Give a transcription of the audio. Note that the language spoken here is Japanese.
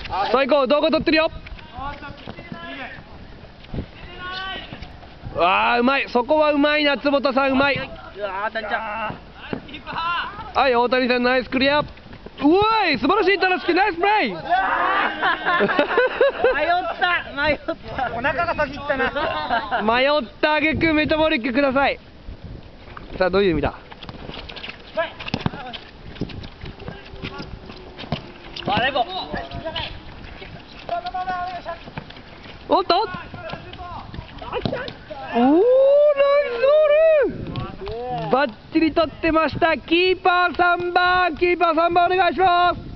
最高、動画撮ってるよ。ああ、うまい、そこはうまいな、坪田さん、うまい。はい、大谷さん、ナイスクリア。うわい、素晴らしい、楽しく、ナイスプレイ。 迷った。お腹が先行ったな。 迷った挙句メタボリックください。さあ、どういう意味だ。おっと。おお、ナイスボール。バッチリ取ってました。キーパー3番、お願いします。